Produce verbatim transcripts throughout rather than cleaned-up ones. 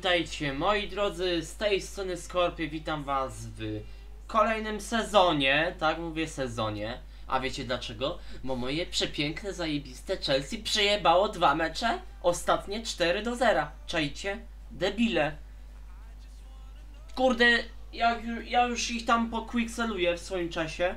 witajcie moi drodzy, z tej strony Skorpion, witam was w kolejnym sezonie, tak mówię sezonie, a wiecie dlaczego? Bo moje przepiękne, zajebiste Chelsea przejebało dwa mecze, ostatnie cztery do zera, czajcie? Debile. Kurde, ja, ja już ich tam poquickseluję w swoim czasie,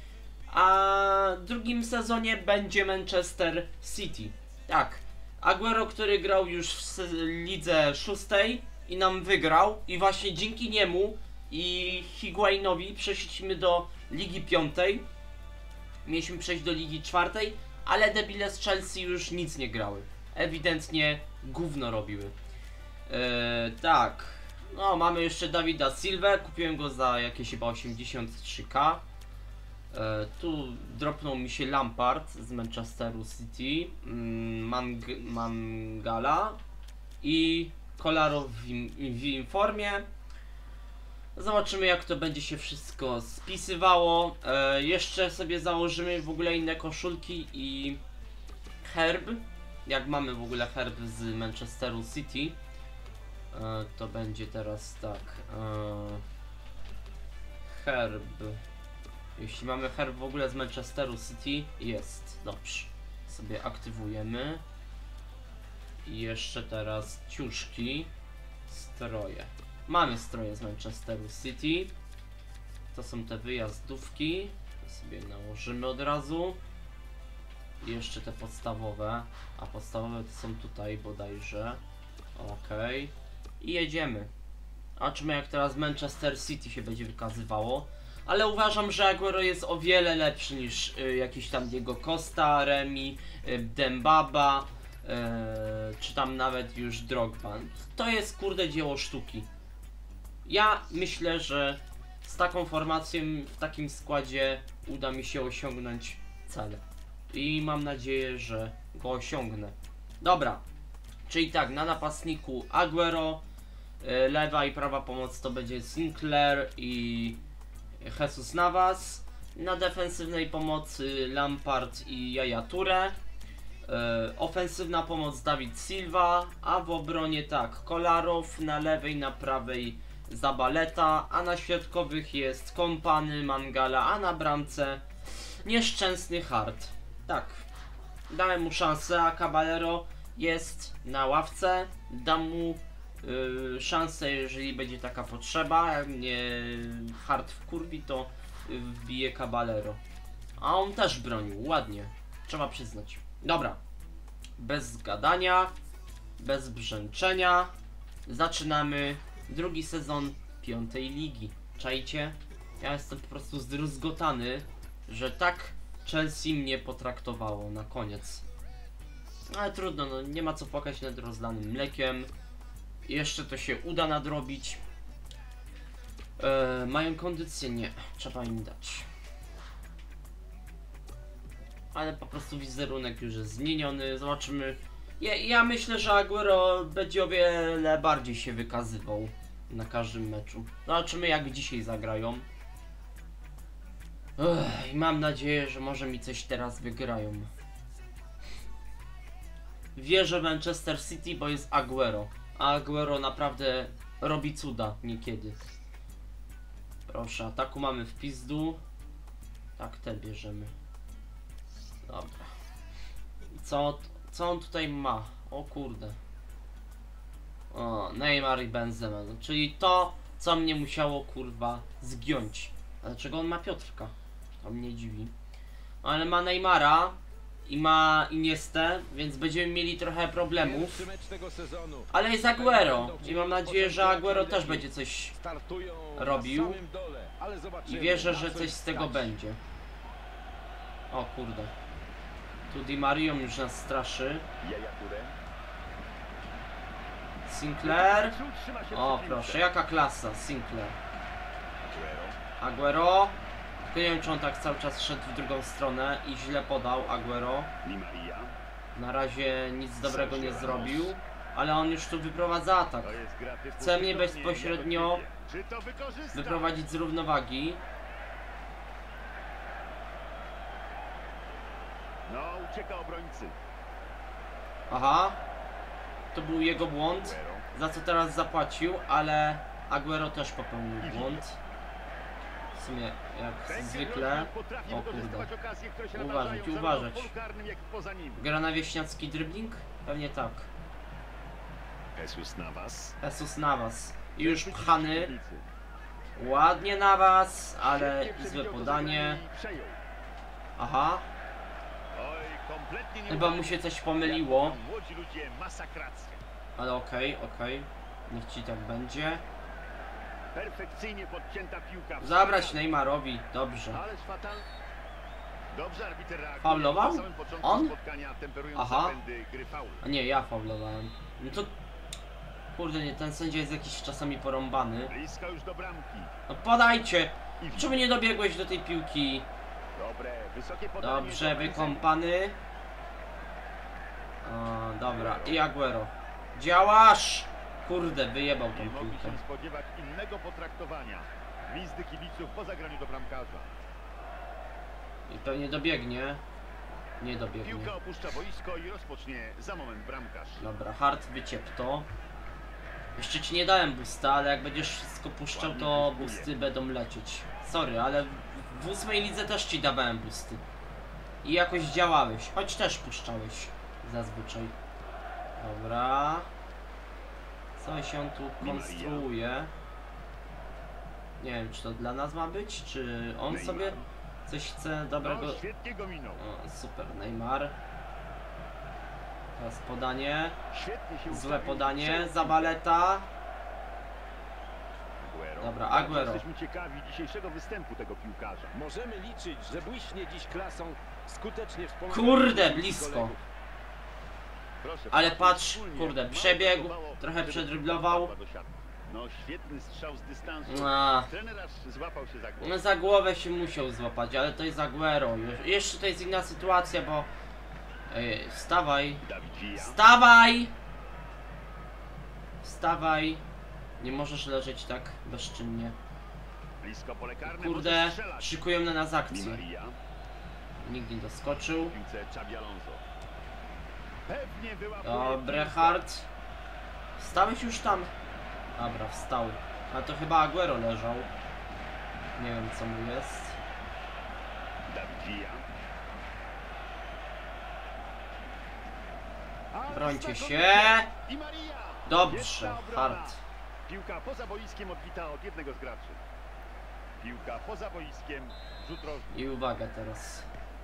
a w drugim sezonie będzie Manchester City, tak. Aguero, który grał już w lidze szóstej i nam wygrał i właśnie dzięki niemu i Higuainowi przeszliśmy do ligi piątej. Mieliśmy przejść do ligi czwartej, ale debile z Chelsea już nic nie grały. Ewidentnie gówno robiły. Eee, tak, no mamy jeszcze Davida Silvę, kupiłem go za jakieś chyba osiemdziesiąt trzy ka. E, tu dropnął mi się Lampard z Manchesteru City, mm, Mang Mangala i Kolarov w, w informie. Zobaczymy, jak to będzie się wszystko spisywało. E, jeszcze sobie założymy w ogóle inne koszulki i herb. Jak mamy w ogóle herb z Manchesteru City, e, to będzie teraz tak. E, herb. Jeśli mamy herb w ogóle z Manchesteru City, jest, dobrze. Sobie aktywujemy. I jeszcze teraz ciuszki, stroje. Mamy stroje z Manchesteru City. To są te wyjazdówki. To sobie nałożymy od razu. I jeszcze te podstawowe. A podstawowe to są tutaj bodajże. Okej. Okay. I jedziemy. Zobaczymy, jak teraz Manchester City się będzie wykazywało. Ale uważam, że Aguero jest o wiele lepszy niż y, jakiś tam Diego Costa, Remi, y, Dembaba, y, czy tam nawet już Drogba. To jest kurde dzieło sztuki. Ja myślę, że z taką formacją, w takim składzie uda mi się osiągnąć cel. I mam nadzieję, że go osiągnę. Dobra, czyli tak, na napastniku Aguero, y, lewa i prawa pomoc to będzie Sinclair i Jesus Navas, na defensywnej pomocy Lampard i Yaya Toure, e, ofensywna pomoc David Silva, a w obronie tak, Kolarov, na lewej, na prawej Zabaleta, a na środkowych jest Kompany, Mangala, a na bramce nieszczęsny Hart. Tak, dałem mu szansę, a Caballero jest na ławce, dam mu Yy, szansę, jeżeli będzie taka potrzeba. Jak mnie Hart wkurwi, to yy, wbije Caballero. A on też bronił, ładnie, trzeba przyznać. Dobra, bez gadania, bez brzęczenia, zaczynamy drugi sezon piątej ligi. Czajcie? Ja jestem po prostu zdruzgotany, że tak Chelsea mnie potraktowało na koniec. Ale trudno, no nie ma co płakać nad rozlanym mlekiem. Jeszcze to się uda nadrobić. Eee, mają kondycję? Nie. Trzeba im dać. Ale po prostu wizerunek już jest zmieniony. Zobaczymy. Ja, ja myślę, że Aguero będzie o wiele bardziej się wykazywał na każdym meczu. Zobaczymy, jak dzisiaj zagrają. Ech, i mam nadzieję, że może mi coś teraz wygrają. Wierzę w Manchester City, bo jest Aguero. A Aguero naprawdę robi cuda niekiedy. Proszę, ataku mamy w pizdu. Tak, te bierzemy. Dobra. Co, co on tutaj ma? O kurde. O, Neymar i Benzema. No, czyli to, co mnie musiało kurwa zgiąć. A dlaczego on ma Piotrka? To mnie dziwi. Ale ma Neymara i ma Iniestę, więc będziemy mieli trochę problemów. Ale jest Aguero i mam nadzieję, że Aguero też będzie coś robił. I wierzę, że coś z tego będzie. O kurde. Tu Di Mario już nas straszy. Sinclair. O proszę, jaka klasa, Sinclair. Aguero. Tylko nie wiem, czy on tak cały czas szedł w drugą stronę i źle podał Aguero. Na razie nic dobrego nie zrobił, ale on już tu wyprowadza atak. Chce mnie bezpośrednio wyprowadzić z równowagi. Aha, to był jego błąd. za co teraz zapłacił, ale Aguero też popełnił błąd. W sumie jak zwykle. O kurde. Uważać, uważać. Gra na wieśniacki dribbling? Pewnie tak. Jesus Navas. Jesus Navas. I już pchany. Ładnie Navas, ale złe podanie. Aha. Chyba mu się coś pomyliło. Ale okej, okay, okej. Okay. Niech ci tak będzie. Perfekcyjnie podcięta piłka. Zabrać Neymarowi, dobrze. Dobrze arbiter reaguje. Faulował? On? Aha. A nie, ja faulowałem. No to... Kurde, nie, ten sędzia jest jakiś czasami porąbany. Blisko już do bramki. No podajcie! Czemu nie dobiegłeś do tej piłki? Dobre, wysokie podanie. Dobrze, wykąpany. O, dobra, i Aguero. Działasz! Kurde, wyjebał tą Nie mogli piłkę. się spodziewać innego potraktowania. Gwizdy kibiców po zagraniu do bramkarza. I pewnie dobiegnie. Nie dobiegnie. Piłka opuszcza boisko i rozpocznie za moment bramkarz. Dobra, hard wyciep to. Jeszcze ci nie dałem boosta, ale jak będziesz wszystko puszczał, to boosty będą lecieć. Sorry, ale w ósmej lidze też ci dawałem boosty. I jakoś działałeś, choć też puszczałeś. Zazwyczaj. Dobra. Coś się tu konstruuje. Nie wiem, czy to dla nas ma być, czy on sobie coś chce dobrego... No, świetnie go minął. O, super, Neymar. Teraz podanie. Świetnie się Złe ustawił. podanie, Zabaleta. Aguero. Dobra, Aguero. Jesteśmy ciekawi dzisiejszego występu tego piłkarza. Możemy liczyć, że błyśnie dziś klasą, skutecznie wspomagając Kurde, blisko. kolegów. Proszę, Ale patrzmy patrz, wspólnie. kurde, Mało przebiegł, brakowało, trochę żeby przedryblował. wpadła do siatki. No świetny strzał z dystansu. A, Trener aż złapał się za głowę. no za głowę się musiał złapać, ale to jest Aguero. Je- Jeszcze to jest inna sytuacja, bo... Ej, wstawaj. Dawid Villa. Wstawaj! Wstawaj. Nie możesz leżeć tak bezczynnie. Blisko pole karne, Kurde, może strzelać. szykują na nas Di akcję. Maria. Nikt nie doskoczył. W piłce Xabi Alonso. Pewnie wyłapuje Dobre, piłkę. hard. Wstałeś już tam? Dobra, wstał. Ale to chyba Aguero leżał. Nie wiem, co mu jest. Dawid Villa. Ale Brońcie się. znakomicie. Di Maria. Dobrze, Świetna obrona. hard. Piłka poza boiskiem odbita od jednego z graczy. Piłka poza boiskiem, rzut rożny. I uwaga teraz.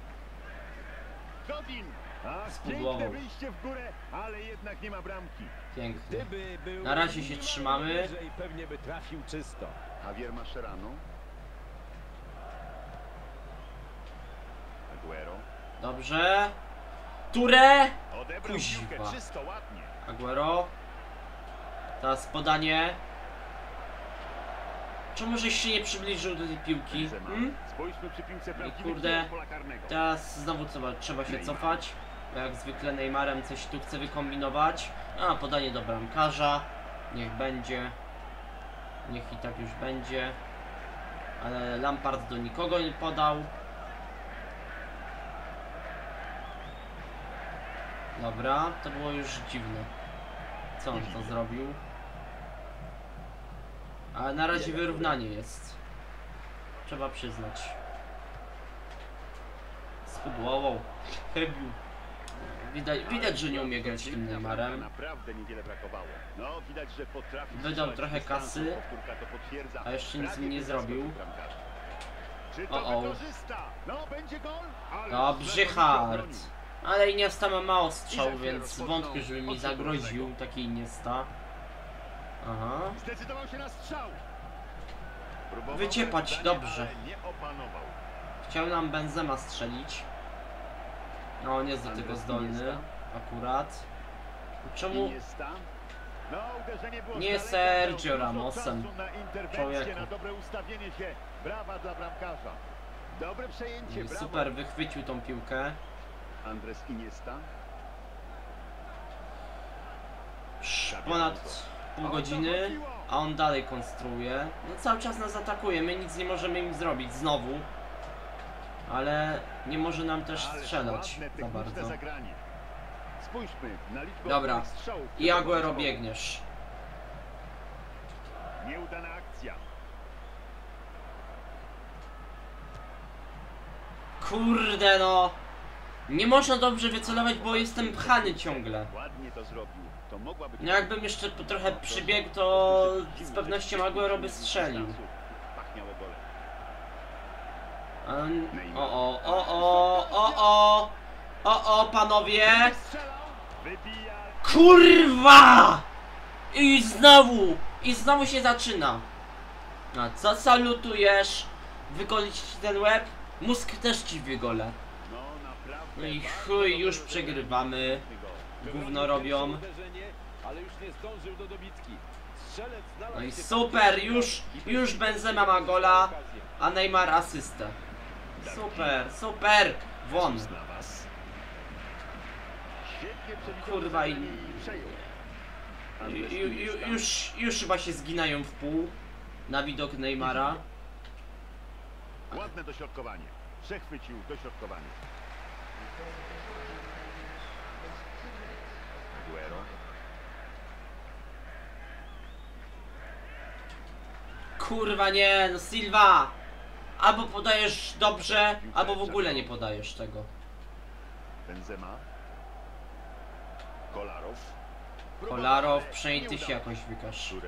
Godin. A, Spudłował. piękne wyjście w górę, ale jednak nie ma bramki. Pięknie. Gdyby był Na razie się trzymamy. bliżej, pewnie by trafił czysto. Javier Mascherano. Aguero. Dobrze. Ture. Odebrał Kuźwa. piłkę czysto, ładnie. Aguero. Teraz podanie. Czemu żeś się nie przybliżył do tej piłki? Benzema. Hmm? Spójrzmy przy piłce prawdziwy kurde. kierunek pola karnego. Teraz znowu trzeba, trzeba się Neymar. cofać. Bo jak zwykle Neymarem coś tu chce wykombinować. A, podanie do bramkarza. Niech będzie. Niech i tak już będzie. Ale Lampard do nikogo nie podał. Dobra, to było już dziwne. Co on to zrobił? Ale na razie wyrównanie jest. Trzeba przyznać. Spudłował. Chybił. Widać, widać, że nie umie grać tym Neymarem. Naprawdę niewiele brakowało. No, widać, że potrafi Wydał strzelać trochę z dystansu. kasy. Powtórka to potwierdza. A jeszcze nic Prawie mi nie wyzwał zrobił. swoich bramkarzy. Czy to O, o. wykorzysta? No, będzie gol? Ale Dobrze, znakomicie hard. obronił. Ale Iniesta ma mało strzał, I za chwilę więc rozpoczną wątpię, żeby mi od zagroził taki Iniesta. Aha. Zdecydował się na strzał. Próbował Wyciepać, zdanie, dobrze. ale nie opanował. Chciał nam Benzema strzelić. No, nie jest do tego Andres zdolny. Iniesta. Akurat. Czemu? Iniesta. No, uderzenie było Nie z daleka, Sergio miał dużo Ramosem. czasu na interwencję, Człowieku. na dobre ustawienie się. Brawa dla bramkarza. Dobre przejęcie, I brawo. super, wychwycił tą piłkę. Andres Iniesta. Ponad pół godziny, a on dalej konstruuje. No cały czas nas atakuje, my nic nie możemy im zrobić, znowu. Ale nie może nam też Ależ strzelać ładne, za techniczne bardzo. zagranie. Spójrzmy na liczbę Dobra. oddanych strzałów. I Aguero biegniesz. Nieudana akcja. Kurde no. Nie można dobrze wycelować, bo jestem pchany ciągle. Ładnie to zrobił. To mogła być... No jakbym jeszcze po- trochę przybiegł, to z pewnością Aguero by strzelił. Pachniałe gole. Um, o, o, o, o, o, o, o, o, panowie. Strzelał. Wybija. Kurwa! I znowu, i znowu się zaczyna. A co salutujesz? Wygolić ci ten łeb? Mózg też ci wygolę. No naprawdę. No i bardzo chuj, dobry już wynik. przegrywamy. Gówno robią. Uderzenie, ale już nie zdążył do dobitki. Strzelec znalazł No i się super, tam, już, i już bez- Benzema ma gola, a Neymar asystę. Super, super, won. Na was. Świetnie przewidział Kurwa, i- zagranie i przejął. Ju, ju, ju, już, już chyba się zginają w pół na widok Neymara. Ładne dośrodkowanie. Przechwycił dośrodkowanie. Aguero. Kurwa nie, no Silva! Albo podajesz dobrze, albo w ogóle nie podajesz tego. Benzema. Kolarow. Kolarow, przynajmniej ty się jakoś wykaż. Ture.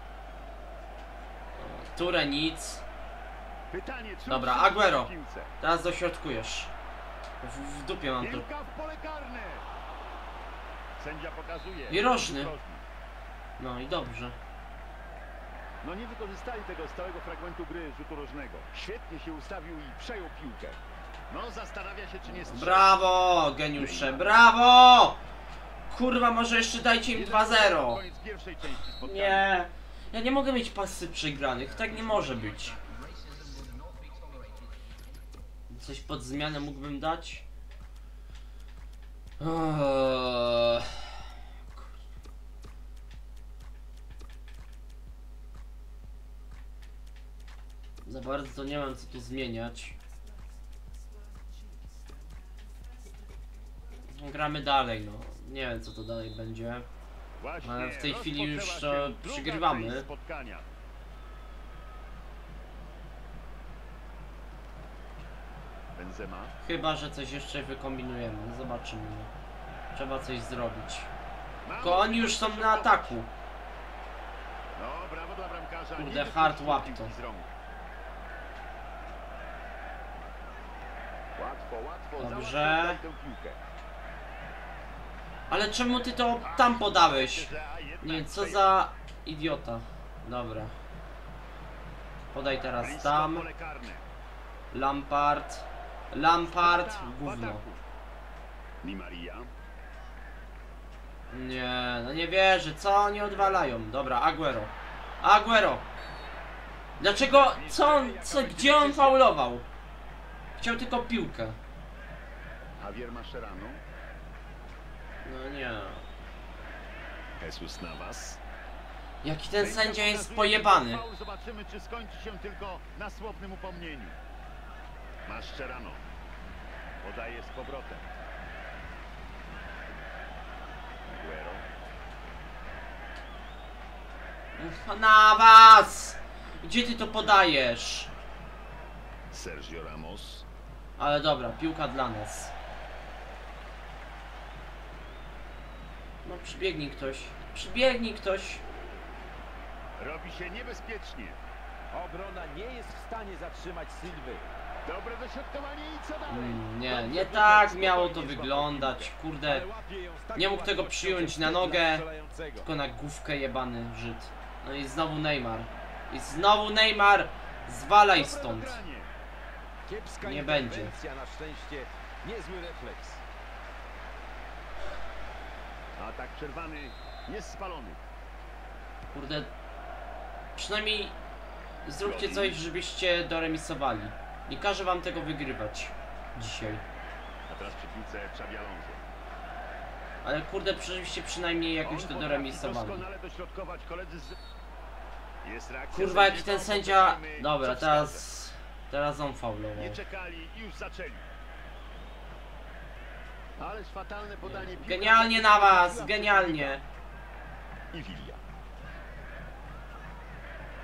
Ture nic. Pytanie, czy Dobra, utrzyma Aguero. w piłce? Teraz dośrodkujesz. W, w dupie mam to. Piłka w pole karne. Sędzia pokazuje. I rożny. Rożny. No i dobrze. No nie wykorzystali tego stałego fragmentu gry rzutu rożnego. Świetnie się ustawił i przejął piłkę. No zastanawia się, czy nie strzeli. Brawo, geniusze, brawo! Kurwa, może jeszcze dajcie im dwa zero. Koniec pierwszej części spotkania. Nie, ja nie mogę mieć pasy przegranych, tak nie może być. Coś pod zmianę mógłbym dać? Eee... Za bardzo to nie mam co tu zmieniać. Gramy dalej, no. Nie wiem co to dalej będzie. Właśnie Ale w tej chwili już, rozpoczęła e, się druga przegrywamy. część spotkania. Benzema. Chyba, że coś jeszcze wykombinujemy. Zobaczymy. Trzeba coś zrobić. Ma Tylko oni już są na ataku. No, brawo dla bramkarza. Kurde, Nie hard wypuścił łap piłki to. z rąk. Łatwo, łatwo. Dobrze. załatwił tę piłkę. Ale czemu ty to tam podałeś? A jednak Nie, co przejął. za idiota. Dobra. Podaj teraz Blisko tam. pole karne. Lampard. Lampard. Strata w Gówno. ataku. Di Maria. Nie, no nie wierzę. Co oni odwalają? Dobra, Aguero. Aguero. Dlaczego? Co on? Co, gdzie on faulował? Chciał tylko piłkę. Javier Mascherano. No nie. Jesus Navas. Jaki ten Sędzia sędzia jest pokazuje pojebany. faul. Zobaczymy, czy skończy się tylko na słownym upomnieniu. Mascherano. Podaje z powrotem. Aguero. Na was! Gdzie ty to podajesz? Sergio Ramos. Ale dobra, piłka dla nas. No przybiegnij ktoś. Przybiegnij ktoś. Robi się niebezpiecznie. Obrona nie jest w stanie zatrzymać Silwy. Dobre dośrodkowanie i co dalej? Mm, nie, Dobrze nie wyszedł, tak miało to spokojnie złapał wyglądać. piłkę. Kurde, Ale łapie ją z taką nie mógł tego łatwością, przyjąć że na wstyd nogę. dla strzelającego. tylko na główkę jebany Żyd. No i znowu Neymar. I znowu Neymar. Zwalaj Dobre stąd. dogranie. Kiepska Nie będzie. interwencja, na szczęście niezły refleks. Atak przerwany. Jest spalony. Kurde. Przynajmniej zróbcie coś, żebyście doremisowali. Nie każę wam tego wygrywać dzisiaj. A teraz przy piłce Xabi Alonso. Ale kurde, żebyście przynajmniej jakoś On to potrafi doremisowali. doskonale dośrodkować koledzy z... Jest reakcja Kurwa, jaki sędziego, ten sędzia... poczekajmy, Dobra, co teraz... Teraz on wskaże. faulował. Nie czekali i już zaczęli. Ależ fatalne podanie. Piłka Genialnie na was, genialnie. I Villa.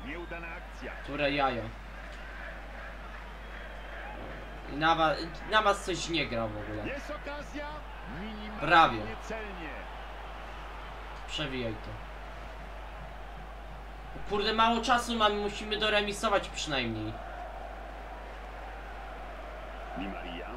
Nieudana akcja. Które jajo. I na was, na was coś nie gra w ogóle. Jest okazja. Minimalnie Prawie. celnie. Przewijaj to. Kurde, mało czasu mamy, musimy doremisować przynajmniej. Di Maria.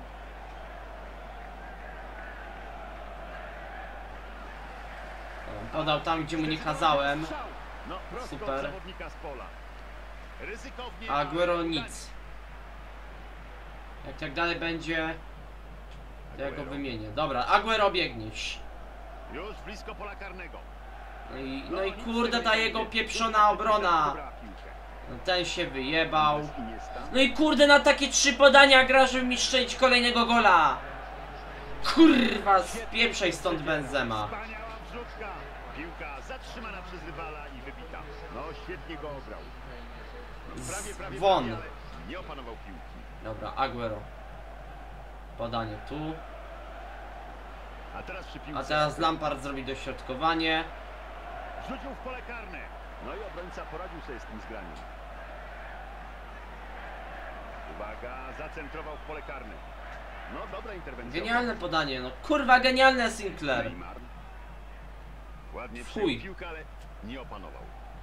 O, podał tam, gdzie mu nie kazałem. No, prosto od Super. zawodnika z pola. Ryzykownie. A Aguero ale nic. Jak tak dalej będzie, to ja go Aguero. wymienię. Dobra, Aguero biegniesz. Już blisko pola karnego. No i, no No, i nic kurde, sobie ta nie jego będzie. pieprzona obrona. Dobra piłkę. No ten się wyjebał. Bez Iniesta. No i kurde, na takie trzy podania gra, żeby mi strzelić kolejnego gola. Kurwa, spieprzaj stąd Benzema. Wspaniała wrzutka. Piłka zatrzymana przez rywala i wybita. No, świetnie go ograł. Prawie, prawie, Won. prawie, ale nie opanował piłki. Dobra, Aguero. Podanie tu. A teraz przy piłce. A teraz Lampard zrobi dośrodkowanie. Rzucił w pole karne. No i obrońca poradził sobie z tym zgraniem. Uwaga, zacentrował w pole karne. No, dobra interwencja. Genialne podanie, no kurwa, genialne Sinclair. Neymar. Ładnie Fuj. przyjął piłkę, ale nie opanował.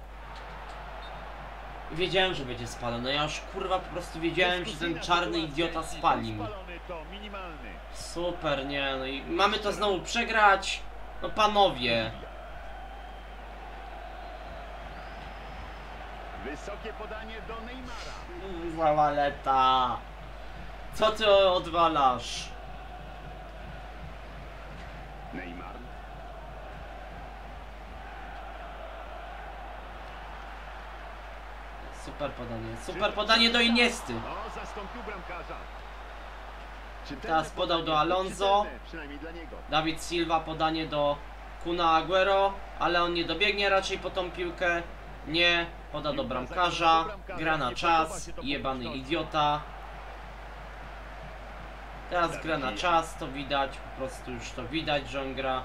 Wiedziałem, że będzie spalony. No ja już kurwa po prostu wiedziałem, że ten czarny idiota spali mi. Spalony to minimalny. Super, nie, no i mamy to znowu przegrać. No panowie. Wysokie podanie do Neymara. Kurwa waleta. Co ty odwalasz? Neymar. Super podanie, super podanie do Iniesty. No, zastąpił bramkarza. Czytelne Teraz podał do podanie, Alonso. czytelne, przynajmniej dla niego. Dawid Silva podanie do Kuna Aguero, ale on nie dobiegnie raczej po tą piłkę. Nie, poda do bramkarza, gra na czas, jebany idiota. Teraz gra na czas, to widać, po prostu już to widać, że on gra.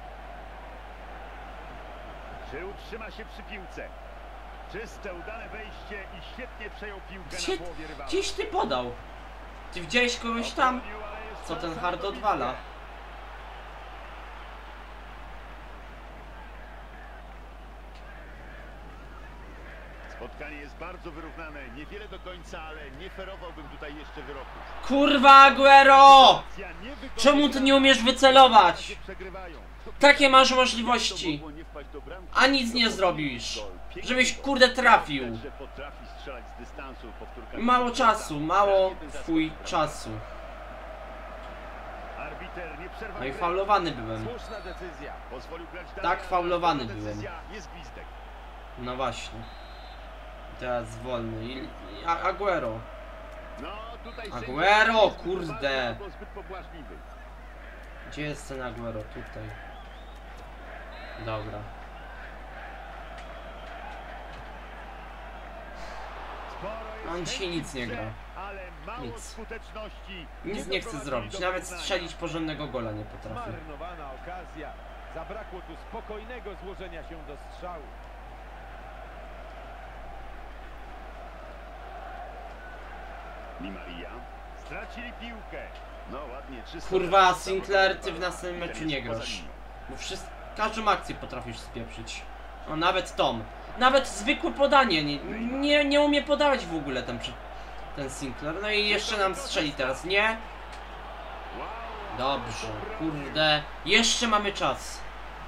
Czy utrzyma się przy piłce? Czyste, udane wejście i świetnie przejął piłkę Gdzie, na połowie rywala. gdzieś ty podał? Ty widziałeś kogoś tam? Obronił, ale jest Co ten szansa hard na odwala? dobitkę. Spotkanie jest bardzo wyrównane, niewiele do końca, ale nie ferowałbym tutaj jeszcze wyroków. Kurwa Aguero! Akcja niewykorzystana. Czemu ty nie umiesz wycelować? Przegrywają. Takie masz To możliwości, mogło nie wpaść do bramki. a nic nie zrobisz. Żebyś kurde trafił. Że potrafi strzelać z dystansu, powtórka. Mało czasu, mało chuj czasu. Arbiter nie przerwał No i gry. faulowany byłem. Słuszna decyzja. Pozwolił grać dalej, Tak, ale faulowany decyzja byłem. Jest gwizdek. No właśnie. Teraz wolny. I, i A- Aguero. No, tutaj Aguero, sędzia jest kurde. uważny albo zbyt pobłażliwy. Gdzie jest ten Aguero? Tutaj. Dobra. Sporo jest On dzisiaj nic nie gra. ale mało Nic. skuteczności. Nic nie chce doprowadzili zrobić. do Nawet wyrównania. strzelić porządnego gola nie potrafi. Zmarnowana okazja. Zabrakło tu spokojnego złożenia się do strzału. Di Maria. Stracili piłkę. No ładnie, czysto. Kurwa, teraz Sinclair, ty w zawodnik następnym Ten meczu jest nie poza grasz. linią. Bo wszystko, każdą akcję potrafisz spieprzyć. O, nawet Tom. Nawet zwykłe podanie. Nie, nie, nie umie podawać w ogóle ten, przy- ten Sinclair. No i jeszcze nam strzeli teraz, nie? Wow, Dobrze, kurde. Jeszcze mamy czas.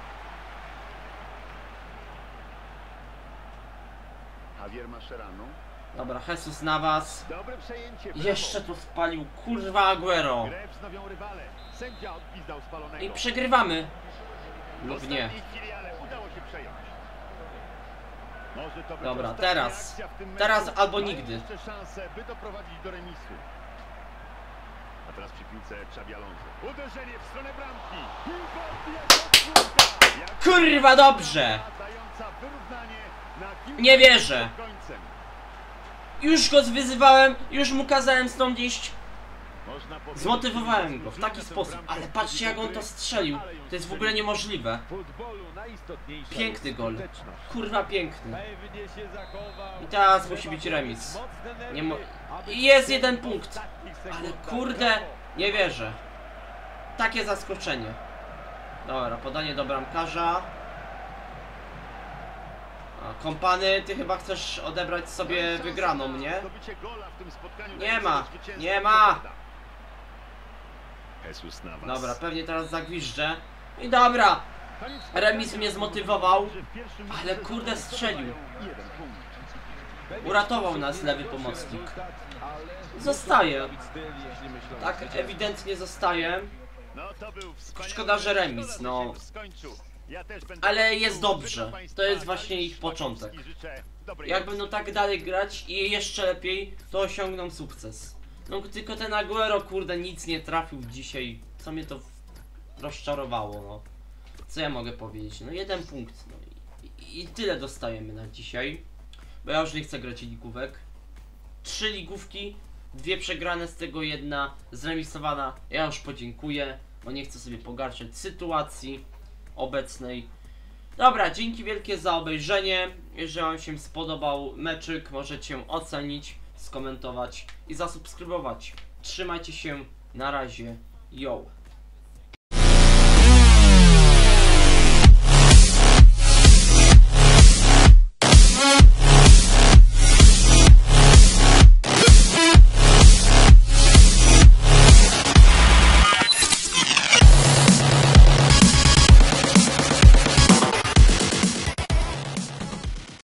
Javier Mascherano. Dobra, Jesus Navas. Dobre przejęcie. brawo. Jeszcze tu spalił, kurwa Aguero. Grę wznowią rywale. Sędzia odpizdał spalonego. I przegrywamy. W Lub nie. ostatniej chwili, ale udało się przejąć. Może to być Dobra, ostatnia teraz. akcja w tym meczu. Teraz albo Mają nigdy. jeszcze szansę, by doprowadzić do remisu. A teraz przy piłce Xabi Alonso. Uderzenie w stronę bramki. Piłka odbija się od słupka. Jak Kurwa, dobrze. dająca wyrównanie na kilka Nie wierzę. przed końcem. Już go wyzywałem, już mu kazałem stąd iść. Można powiedzieć, Zmotywowałem że go w zasłużył taki na tę sposób, bramkę ale w patrzcie jak on gry, to strzelił. ale ją To jest w ogóle niemożliwe. W futbolu najistotniejsza Piękny jest gol. skuteczność. Kurwa piękny. Pewnie się zachował. I teraz Trzeba musi być mieć remis. mocne nerwy, Nie mo aby I jest w jeden tych punkt. ostatnich Ale sekundach kurde, brawo. nie wierzę. Takie zaskoczenie. Dobra, podanie do bramkarza. A, Kompany, ty chyba chcesz odebrać sobie wygraną, nie? Zdobycie gola w tym spotkaniu Nie daje ma, sobie zwycięstwo nie ma. Shepherda. Jesus Navas. Dobra, pewnie teraz zagwiżdżę. I dobra, remis mnie zmotywował, ale kurde strzelił. Uratował nas lewy pomocnik. Zostaje. Tak ewidentnie zostaje. No, to był wspaniały Szkoda, że mecz. remis, Szkoda, no. że się skończył. Ja też będę Ale jest Życzę dobrze. Państwa To jest właśnie Dariusz ich początek. Szpakowski. Życzę dobrej Jak nocy. będą tak dalej grać i jeszcze lepiej, to osiągną sukces. No tylko ten Aguero, kurde, nic nie trafił dzisiaj, co mnie to w- rozczarowało, no. Co ja mogę powiedzieć? No jeden punkt, no i, i, i tyle dostajemy na dzisiaj. Bo ja już nie chcę grać ligówek. Trzy ligówki, dwie przegrane, z tego jedna zremisowana. Ja już podziękuję, bo nie chcę sobie pogarszać sytuacji obecnej. Dobra, dzięki wielkie za obejrzenie. Jeżeli wam się spodobał meczyk, możecie ocenić, skomentować i zasubskrybować. Trzymajcie się, na razie, yo!